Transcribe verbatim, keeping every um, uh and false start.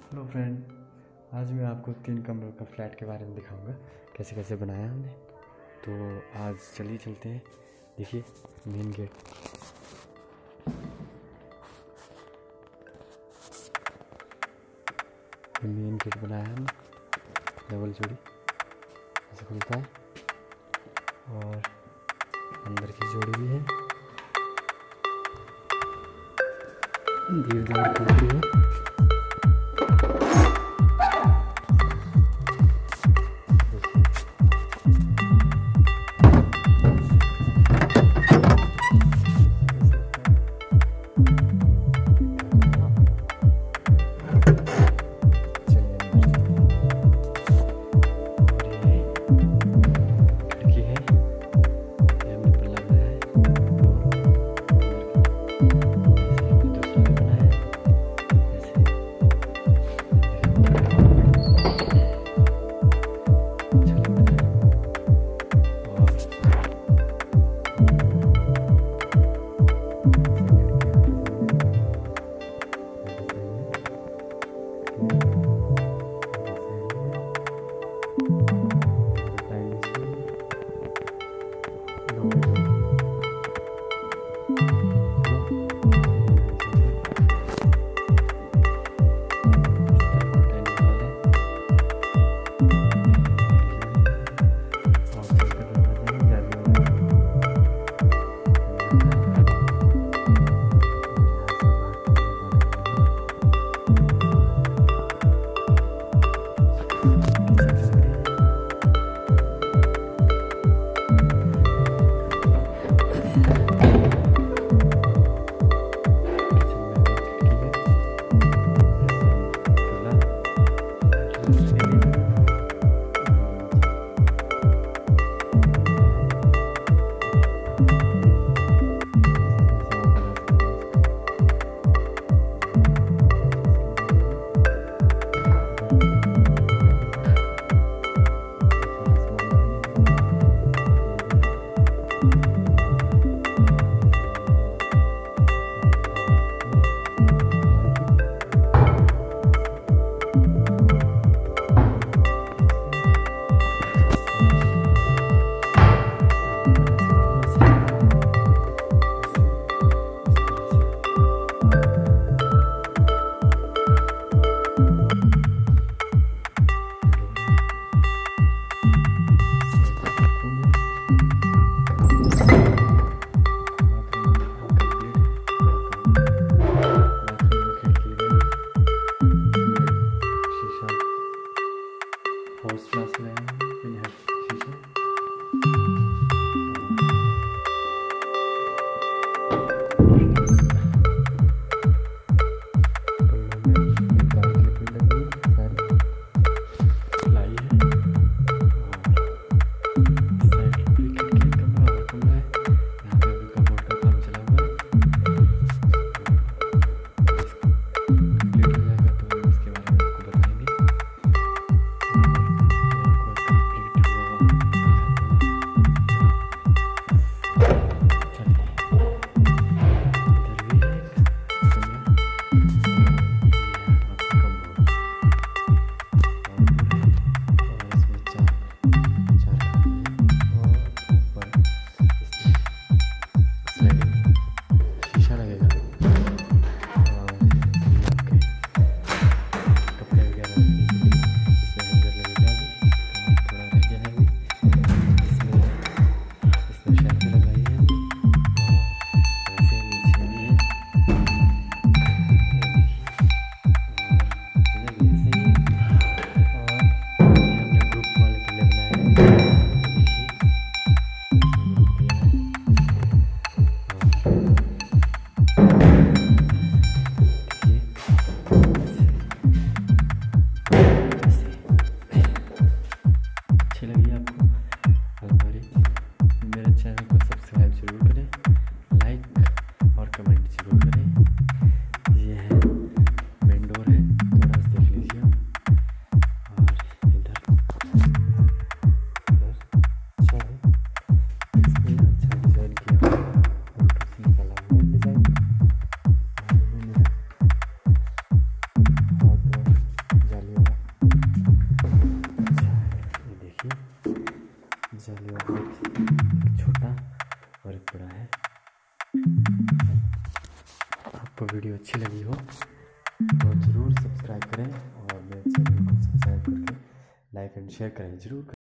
Hello friend, आज मैं आपको तीन कमरों का फ्लैट के बारे में दिखाऊंगा कैसे कैसे बनाया हमने। तो आज चलिए चलते हैं। देखिए मेन गेट, ये मेन गेट बनाया है हमने, डबल जोड़ी ऐसे खुलता है और अंदर की जोड़ी भी है, दीवार खुलती है। जाली वाला एक छोटा और एक बड़ा है। आपको वीडियो अच्छी लगी हो तो ज़रूर सब्सक्राइब करें और मेरे चैनल को सब्सक्राइब करके लाइक एंड शेयर करें ज़रूर।